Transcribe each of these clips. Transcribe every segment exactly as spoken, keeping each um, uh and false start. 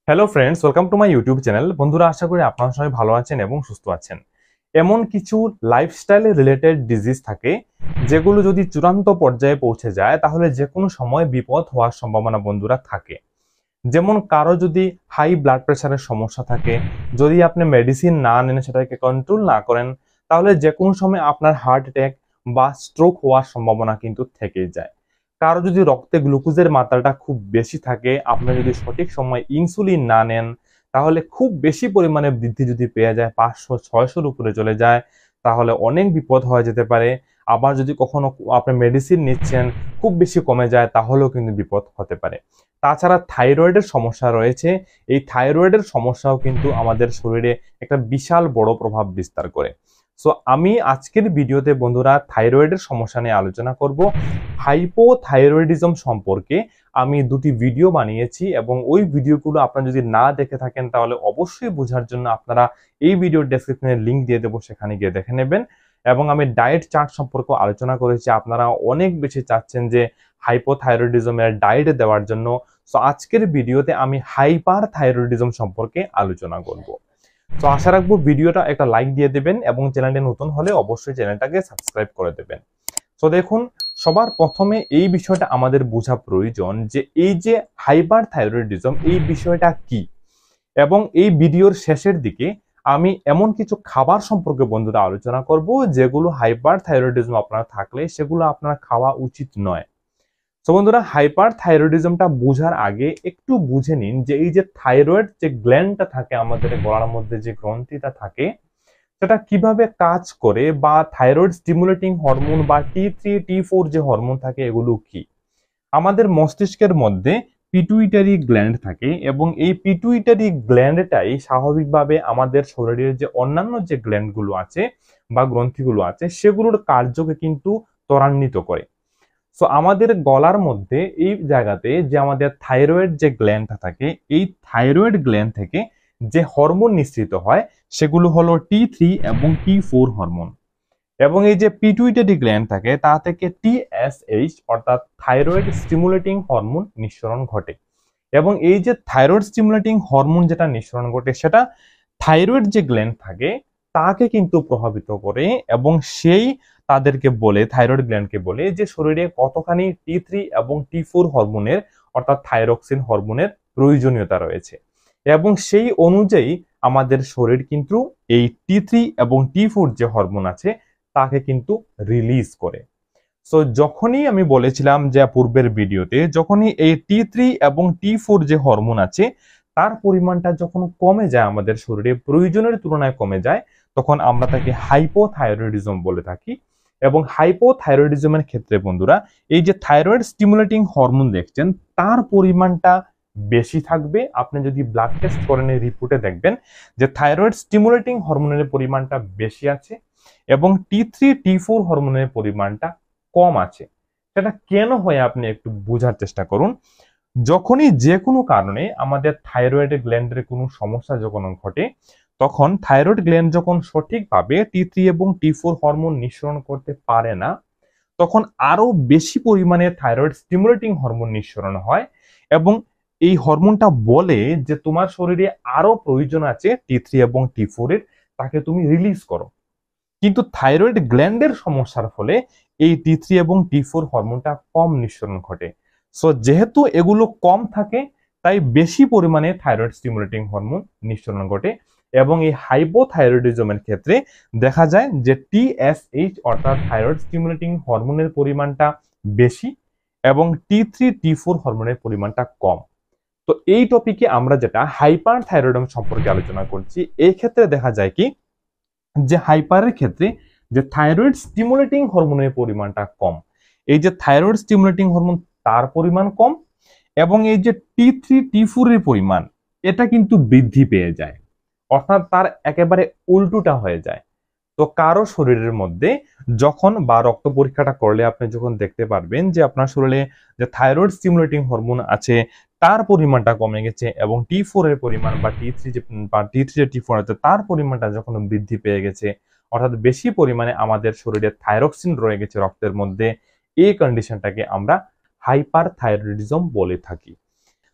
Hello friends, welcome to my YouTube channel. বন্ধুরা, আশা করি আপনারা সবাই ভালো আছেন এবং সুস্থ আছেন। এমন কিছু লাইফস্টাইল রিলেটেড ডিজিজ থাকে যেগুলো যদি চূড়ান্ত পর্যায়ে পৌঁছে যায় তাহলে যে কোনো সময় বিপদ হওয়ার সম্ভাবনা বন্ধুরা থাকে। যেমন কারো যদি হাই ব্লাড প্রেশারের সমস্যা থাকে, যদি আপনি মেডিসিন না নেন, সেটাকে কন্ট্রোল না করেন, তাহলে যে কোনো সময় আপনার হার্ট অ্যাটাক বা স্ট্রোক হওয়ার সম্ভাবনা কিন্তু থেকেই যায়। কারো যদি রক্তে গ্লুকোজের মাত্রাটা খুব বেশি থাকে, আপনি যদি সঠিক সময় ইনসুলিন না নেন, তাহলে খুব বেশি পরিমাণে বৃদ্ধি যদি পেয়ে যায়, পাঁচশো ছয়শোর উপরে চলে যায়, তাহলে অনেক বিপদ হয়ে যেতে পারে। আবার যদি কখনো আপনি মেডিসিন নিচ্ছেন, খুব বেশি কমে যায়, তাহলেও কিন্তু বিপদ হতে পারে। তাছাড়া থাইরয়েডের সমস্যা রয়েছে। এই থাইরয়েডের সমস্যাও কিন্তু আমাদের শরীরে একটা বিশাল বড় প্রভাব বিস্তার করে। সো আমি আজকের ভিডিওতে বন্ধুরা থাইরয়েডের সমস্যা নিয়ে আলোচনা করব। হাইপোথাইরয়েডিজম সম্পর্কে আমি দুটি ভিডিও বানিয়েছি এবং ওই ভিডিওগুলো আপনারা যদি না দেখে থাকেন তাহলে অবশ্যই বোঝার জন্য আপনারা এই ভিডিওর ডেসক্রিপশনে লিংক দিয়ে দেবো, সেখানে গিয়ে দেখে নেবেন। এবং আমি ডায়েট চার্ট সম্পর্কে আলোচনা করেছি, আপনারা অনেক বেশি চাচ্ছেন যে হাইপোথাইরয়েডিজমের ডায়েট দেওয়ার জন্য। সো আজকের ভিডিওতে আমি হাইপার থাইরয়েডিজম সম্পর্কে আলোচনা করব। তো আশা রাখবো ভিডিওটা একটা লাইক দিয়ে দেবেন এবং চ্যানেলটি নতুন হলে অবশ্যই চ্যানেলটাকে সাবস্ক্রাইব করে দেবেন। তো দেখুন, সবার প্রথমে এই বিষয়টা আমাদের বোঝা প্রয়োজন যে এই যে হাইপার থাইরয়েডিজম, এই বিষয়টা কি। এবং এই ভিডিওর শেষের দিকে আমি এমন কিছু খাবার সম্পর্কে বন্ধুরা আলোচনা করব যেগুলো হাইপার থাইরয়েডিজম আপনার থাকলে সেগুলো আপনার খাওয়া উচিত নয়। তো বন্ধুরা, হাইপার থাইরয়েডিজমটা বোঝার আগে একটু বুঝে নিন যে এই যে থাইরয়েড যে গ্ল্যান্ডটা থাকে আমাদের গলার মধ্যে, যে গ্রন্থিটা থাকে, সেটা কিভাবে কাজ করে, বা থাইরয়েড স্টিমুলেটিং হরমোন বা টি থ্রি টি ফোর যে হরমোন থাকে এগুলো কি। আমাদের মস্তিষ্কের মধ্যে পিটুইটারি গ্ল্যান্ড থাকে এবং এই পিটুইটারি গ্ল্যান্ডটাই স্বাভাবিকভাবে আমাদের শরীরের যে অন্যান্য যে গ্ল্যান্ডগুলো আছে বা গ্রন্থিগুলো আছে সেগুলোর কার্যকে কিন্তু ত্বরান্বিত করে। সো আমাদের গলার মধ্যে এই জায়গাতে যে আমাদের থাইরয়েড যে গ্ল্যান্ডটা থাকে, এই থাইরয়েড গ্ল্যান্ড থেকে যে হরমোন নিঃসৃত হয় সেগুলো হলো টি থ্রি এবং টি ফোর হরমোন। এবং এই যে পিটুইটারি গ্ল্যান্ড থাকে তা থেকে টি এস এইচ অর্থাৎ থাইরয়েড স্টিমুলেটিং হরমোন নিঃসরণ ঘটে। এবং এই যে থাইরয়েড স্টিমুলেটিং হরমোন যেটা নিঃসরণ ঘটে সেটা থাইরয়েড যে গ্ল্যান্ড থাকে তাকে কিন্তু প্রভাবিত করে এবং সেই তাদেরকে বলে, থাইরয়েড গ্ল্যান্ডকে বলে যে শরীরে কতখানি টি থ্রি এবং টি ফোর হরমোনের অর্থাৎ থাইরক্সিন হরমোনের প্রয়োজনীয়তা রয়েছে। এবং সেই অনুযায়ী আমাদের শরীর কিন্তু এই টি থ্রি এবং টি ফোর যে হরমোন আছে তাকে কিন্তু রিলিজ করে। সো যখনই আমি বলেছিলাম যে পূর্বের ভিডিওতে, যখনই এই টি থ্রি এবং টি ফোর যে হরমোন আছে তার পরিমাণটা যখন কমে যায়, আমাদের শরীরে প্রয়োজনের তুলনায় কমে যায়, তখন আমরা তাকে হাইপোথাইরয়েডিজম বলে থাকি। এবং হাইপোথাইরয়েডিজমের ক্ষেত্রে বন্ধুরা এই যে থাইরয়েড স্টিমুলেটিং হরমোন দেখছেন তার পরিমাণটা বেশি থাকবে। আপনি যদি ব্লাড টেস্ট করেন এই রিপোর্টে দেখবেন যে থাইরয়েড স্টিমুলেটিং হরমোনের পরিমাণটা বেশি আছে এবং টি থ্রি টি ফোর হরমোনের পরিমাণটা কম আছে। সেটা কেন হয় আপনি একটু বোঝার চেষ্টা করুন। যখনই যে কোনো কারণে আমাদের থাইরয়েড গ্ল্যান্ডের কোনো সমস্যা যখন ঘটে, তখন থাইরয়েড গ্ল্যান্ড যখন সঠিকভাবে টি থ্রি এবং টি ফোর হরমোন নিঃসরণ করতে পারে না, তখন আরো বেশি পরিমাণে থাইরয়েড স্টিমুলেটিং হরমোন নিঃসরণ হয় এবং এই হরমোনটা বলে যে তোমার শরীরে আরো প্রয়োজন আছে টি থ্রি এবং টি ফোর এর, তাকে তুমি রিলিজ করো। কিন্তু থাইরয়েড গ্ল্যান্ডের সমস্যার ফলে এই টি থ্রি এবং টি ফোর হরমোনটা কম নিঃসরণ ঘটে। সো যেহেতু এগুলো কম থাকে তাই বেশি পরিমাণে থাইরয়েড স্টিমুলেটিং হরমোন নিঃসরণ ঘটে। এবং এই হাইপোথাইরয়েডিজমের ক্ষেত্রে দেখা যায় যে টি এস এইচ অর্থাৎ থাইরয়েড স্টিমুলেটিং হরমোনের পরিমাণটা বেশি এবং টি থ্রি টি ফোর হরমোনের পরিমাণটা কম। তো এই টপিকে আমরা যেটা হাইপার থাইরয়েডিজম সম্পর্কে আলোচনা করছি, এই ক্ষেত্রে দেখা যায় কি যে হাইপারের ক্ষেত্রে যে থাইরয়েড স্টিমুলেটিং হরমোনের পরিমাণটা কম, এই যে থাইরয়েড স্টিমুলেটিং হরমোন তার পরিমাণ কম এবং এই যে টি থ্রি টি ফোর এর পরিমাণ এটা কিন্তু বৃদ্ধি পেয়ে যায়, অর্থাৎ তার একেবারে উল্টোটা হয়ে যায়। তো কারো শরীরের মধ্যে যখন বা রক্ত পরীক্ষাটা করলে আপনি যখন দেখতে পারবেন যে আপনার শরীরে যে থাইরয়েড স্টিমুলেটিং হরমোন আছে তার পরিমাণটা কমে গেছে এবং টি ফোর এর পরিমাণ বা টি থ্রি বা টি থ্রি টি ফোর আছে তার পরিমাণটা যখন বৃদ্ধি পেয়ে গেছে, অর্থাৎ বেশি পরিমাণে আমাদের শরীরে থাইরক্সিন রয়ে গেছে রক্তের মধ্যে, এই কন্ডিশনটাকে আমরা হাইপার থাইরয়েডিজম বলে থাকি।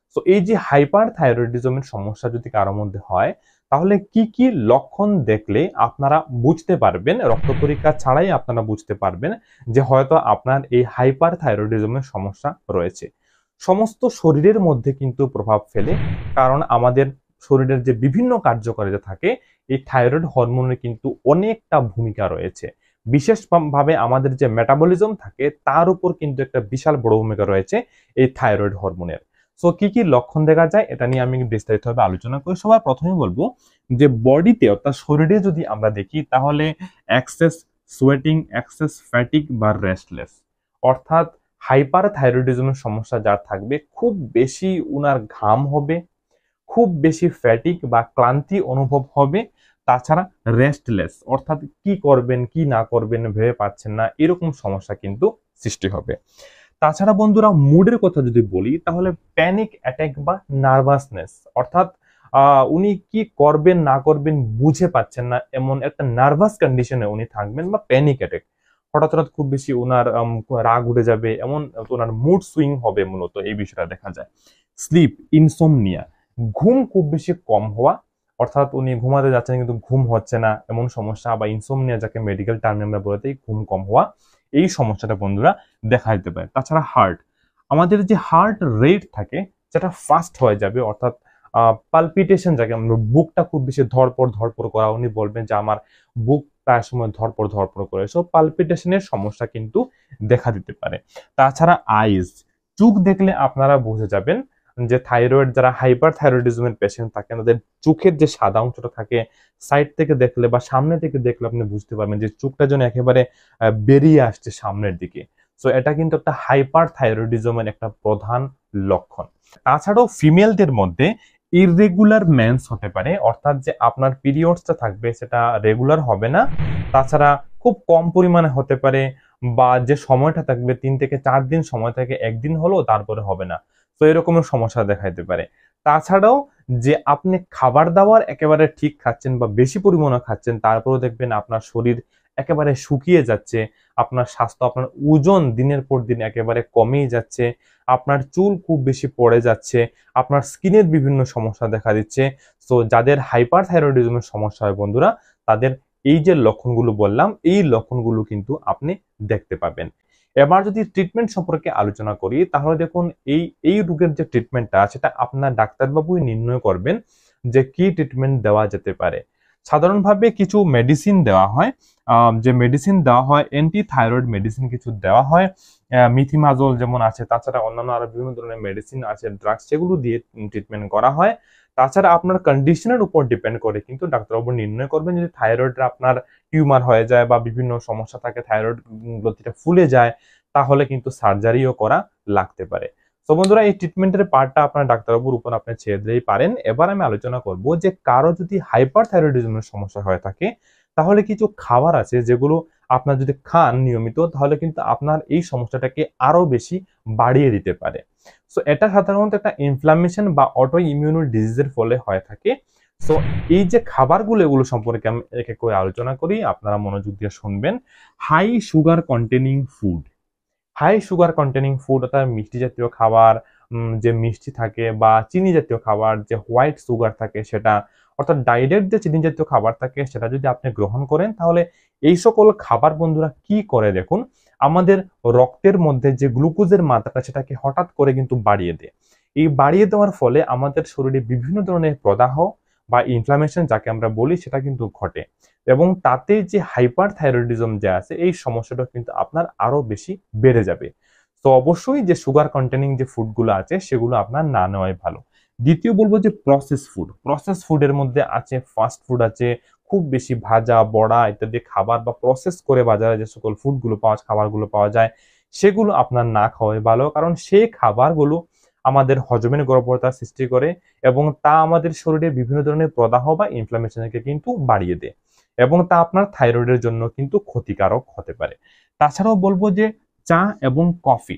সো এই যে হাইপারথাইরয়েডিজমের সমস্যা যদি কারোর মধ্যে হয়, তাহলে কি কি লক্ষণ দেখলে আপনারা বুঝতে পারবেন, রক্ত পরীক্ষা ছাড়াই আপনারা বুঝতে পারবেন যে হয়তো আপনার এই হাইপারথাইরয়েডিজমের সমস্যা রয়েছে। সমস্ত শরীরের মধ্যে কিন্তু প্রভাব ফেলে, কারণ আমাদের শরীরের যে বিভিন্ন কার্যকারিতা থাকে এই থাইরয়েড হরমোনের কিন্তু অনেকটা ভূমিকা রয়েছে। বিশেষভাবে আমাদের যে মেটাবলিজম থাকে তার উপর কিন্তু একটা বিশাল বড় ভূমিকা রয়েছে এই থাইরয়েড হরমোনের। সো কি কি লক্ষণ দেখা যায় এটা নিয়ে আমি বিস্তারিতভাবে আলোচনা করি। সবার প্রথমে বলবো যে বডিতে অর্থাৎ শরীরে যদি আমরা দেখি তাহলে এক্সেস সোয়েটিং, এক্সেস ফ্যাটিক বা রেস্টলেস, অর্থাৎ হাইপারথাইরয়েডিজমের সমস্যা যার থাকবে খুব বেশি উনার ঘাম হবে, খুব বেশি ফ্যাটিক বা ক্লান্তি অনুভব হবে, তাছাড়া রেস্টলেস অর্থাৎ কি করবেন কি না করবেন ভেবে পাচ্ছেন না, এরকম সমস্যা কিন্তু সৃষ্টি হবে। তাছাড়া বন্ধুরা মুডের কথা যদি বলি তাহলে প্যানিক অ্যাটাক বা নার্ভাসনেস, অর্থাৎ আহ উনি কি করবেন না করবেন বুঝে পাচ্ছেন না, এমন একটা নার্ভাস কন্ডিশনে উনি থাকবেন বা প্যানিক অ্যাটাক, হঠাৎ হঠাৎ খুব বেশি ওনার রাগ উঠে যাবে, এমন ওনার মুড সুইং হবে, মূলত এই বিষয়টা দেখা যায়। স্লিপ ইনসোমনিয়া, ঘুম খুব বেশি কম হওয়া, অর্থাৎ উনি ঘুমাতে যাচ্ছেন কিন্তু ঘুম হচ্ছে না, এমন সমস্যা, বা ইনসোমনিয়া যাকে মেডিকেল টার্মে আমরা বলে থাকি, ঘুম কম হওয়া, এই সমস্যাটা বন্ধুরা দেখা দিতে পারে। তাছাড়া হার্ট, আমাদের যে হার্ট রেট থাকে সেটা ফাস্ট হয়ে যাবে, অর্থাৎ পালপিটেশন যাকে আমরা, বুকটা খুব বেশি ধরপড় ধরপড় করা, উনি বলবেন যে আমার বুক প্রায় সময় ধরপড় ধরপড় করে, সো পালপিটেশনের সমস্যা কিন্তু দেখা দিতে পারে। তাছাড়া আইজ, চোখ দেখলে আপনারা বুঝে যাবেন যে থাইরয়েড যারা হাইপারথাইরয়েডিজমের পেশেন্ট থাকে তাদের চোখের যে সাদা অংশটা থাকে সাইড থেকে দেখলে বা সামনে থেকে দেখলে আপনি বুঝতে পারবেন যে চোখটা যেন একেবারে বেরিয়ে আসছে সামনের দিকে। সো এটা কিন্তু একটা হাইপারথাইরয়েডিজমের একটা প্রধান লক্ষণ। তাছাড়াও ফিমেলদের মধ্যে ইররেগুলার মেন্স হতে পারে, অর্থাৎ যে আপনার পিরিয়ডসটা থাকবে সেটা রেগুলার হবে না, তাছাড়া খুব কম পরিমাণে হতে পারে, বা যে সময়টা থাকবে তিন থেকে চার দিন সময় থাকে, একদিন হলো তারপরে হবে না, তো এরকমের সমস্যা দেখা দিতে পারে। তাছাড়াও যে আপনি খাবার দাবার একেবারে ঠিক খাচ্ছেন বা বেশি পরিমাণে খাচ্ছেন, তারপরেও দেখবেন আপনার শরীর একেবারে শুকিয়ে যাচ্ছে, আপনার স্বাস্থ্য, আপনার ওজন দিনের পর দিন একেবারে কমেই যাচ্ছে, আপনার চুল খুব বেশি পড়ে যাচ্ছে, আপনার স্কিনের বিভিন্ন সমস্যা দেখা দিচ্ছে। সো যাদের হাইপারথাইরয়েডিজমের সমস্যা হয় বন্ধুরা, তাদের এই যে লক্ষণগুলো বললাম এই লক্ষণগুলো কিন্তু আপনি দেখতে পাবেন। এবার যদি ট্রিটমেন্ট সম্পর্কে আলোচনা করি তাহলে দেখুন এই এই রোগের যে ট্রিটমেন্টটা সেটা আপনার ডাক্তারবাবুই নির্ণয় করবেন যে কি ট্রিটমেন্ট দেওয়া যেতে পারে। সাধারণভাবে কিছু মেডিসিন দেওয়া হয়, যে মেডিসিন দেওয়া হয় অ্যান্টি থাইরয়েড মেডিসিন কিছু দেওয়া হয়, মিথিমাজোল যেমন আছে, তাছাড়া অন্যান্য আরো বিভিন্ন ধরনের মেডিসিন আছে, ড্রাগস, সেগুলো দিয়ে ট্রিটমেন্ট করা হয়। তাছাড়া আপনার কন্ডিশনের উপর ডিপেন্ড করে কিন্তু ডাক্তারবাবু নির্ণয় করবেন, যদি থাইরয়েডটা আপনার টিউমার হয়ে যায় বা বিভিন্ন সমস্যা থাকে, থাইরয়েড গ্রন্থিটা ফুলে যায়, তাহলে কিন্তু সার্জারিও করা লাগতে পারে। তো বন্ধুরা এই ট্রিটমেন্টের পার্টটা আপনার ডাক্তারবাবুর উপর আপনি ছেড়ে দিতেই পারেন। এবার আমি আলোচনা করব যে কারো যদি হাইপারথাইরয়েডিজমের সমস্যা হয়ে থাকে তাহলে কিছু খাবার আছে যেগুলো আপনার যদি খান নিয়মিত তাহলে কিন্তু আপনার এই সমস্যাটাকে আরো বেশি বাড়িয়ে দিতে পারে। সো এটা সাধারণত একটা ইনফ্লামেশন বা অটো ইমিউন ডিজিজের ফলে হয়ে থাকে। সো এই যে খাবারগুলো এগুলো সম্পর্কে আমি এক এক করে আলোচনা করি, আপনারা মনোযোগ দিয়ে শুনবেন। High sugar containing food, high sugar containing food অর্থাৎ মিষ্টি জাতীয় খাবার, যে মিষ্টি থাকে বা চিনি জাতীয় খাবার, যে হোয়াইট সুগার থাকে সেটা, অর্থাৎ ডাইরেক্ট যে চিনি জাতীয় খাবার থাকে সেটা যদি আপনি গ্রহণ করেন তাহলে এই সকল খাবার বন্ধুরা কি করে দেখুন, আমাদের রক্তের মধ্যে যে গ্লুকোজের মাত্রাটা সেটাকে হঠাৎ করে কিন্তু বাড়িয়ে দেয়। এই বাড়িয়ে দেওয়ার ফলে আমাদের শরীরে বিভিন্ন ধরনের প্রদাহ বা ইনফ্লামেশন যাকে আমরা বলি সেটা কিন্তু ঘটে, এবং তাতে যে হাইপারথাইরয়েডিজম যে আছে এই সমস্যাটা কিন্তু আপনার আরো বেশি বেড়ে যাবে। তো অবশ্যই যে সুগার কন্টেনিং যে ফুডগুলো আছে সেগুলো আপনার না নেওয়াই ভালো। দ্বিতীয় বলবো যে প্রসেস ফুড, প্রসেস ফুডের মধ্যে আছে ফাস্ট ফুড আছে, খুব বেশি ভাজা বড়া ইত্যাদি খাবার বা প্রসেস করে বাজারে যে সকল ফুডগুলো পাওয়া খাবারগুলো পাওয়া যায় সেগুলো আপনার না খাওয়াই ভালো, কারণ সেই খাবারগুলো আমাদের হজমের গড়বড়তা সৃষ্টি করে এবং তা আমাদের শরীরে বিভিন্ন ধরনের প্রদাহ বা ইনফ্লামেশনকে কিন্তু বাড়িয়ে দেয়, এবং তা আপনার থাইরয়েডের জন্য কিন্তু ক্ষতিকারক হতে পারে। তাছাড়াও বলবো যে চা এবং কফি,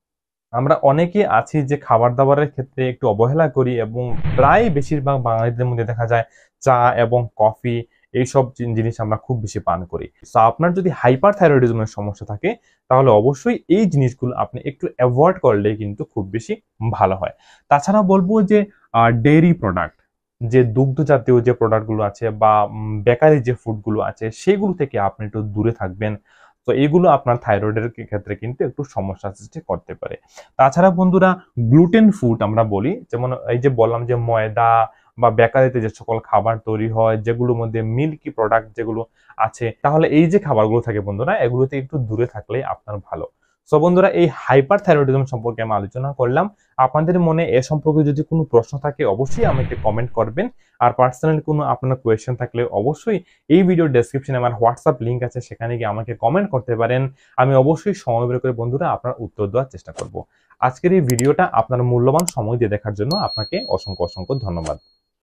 আমরা অনেকে আছি যে খাবার দাবারের ক্ষেত্রে একটু অবহেলা করি, এবং প্রায় বেশিরভাগ বাঙালিদের মধ্যে দেখা যায় চা এবং কফি এইসব জিনিস আমরা খুব বেশি পান করি। তো আপনার যদি হাইপারথাইরয়েডিজমের সমস্যা থাকে তাহলে অবশ্যই এই জিনিসগুলো আপনি একটু অ্যাভয়েড করলে কিন্তু খুব বেশি ভালো হয়। তাছাড়া বলবো যে ডেইরি প্রোডাক্ট, যে দুগ্ধ জাতীয় যে প্রোডাক্টগুলো আছে বা বেকারি যে ফুডগুলো আছে সেগুলো থেকে আপনি একটু দূরে থাকবেন। তো এগুলো আপনার থাইরয়েডের ক্ষেত্রে কিন্তু একটু সমস্যা সৃষ্টি করতে পারে। তাছাড়া বন্ধুরা গ্লুটেন ফুড আমরা বলি, যেমন এই যে বললাম যে ময়দা বা বেকারিতে যে সকল খাবার তৈরি হয় যেগুলোর মধ্যে মিল্কি প্রোডাক্ট যেগুলো আছে, তাহলে এই যে খাবারগুলো থাকে বন্ধুরা এগুলোতে একটু দূরে থাকলে আপনার ভালো। সো বন্ধুরা এই হাইপারথাইরয়েডিজম সম্পর্কে আমি আলোচনা করলাম। আপনাদের মনে এ সম্পর্কে যদি কোনো প্রশ্ন থাকে অবশ্যই আমাকে কমেন্ট করবেন। আর পার্সোনালি কোনো আপনার কোয়েশ্চেন থাকলে অবশ্যই এই ভিডিওর ডেসক্রিপশনে আমার হোয়াটসঅ্যাপ লিংক আছে, সেখানে গিয়ে আমাকে কমেন্ট করতে পারেন। আমি অবশ্যই সময় বের করে বন্ধুরা আপনার উত্তর দেওয়ার চেষ্টা করব। আজকের এই ভিডিওটা আপনার মূল্যবান সময় দিয়ে দেখার জন্য আপনাকে অসংখ্য অসংখ্য ধন্যবাদ।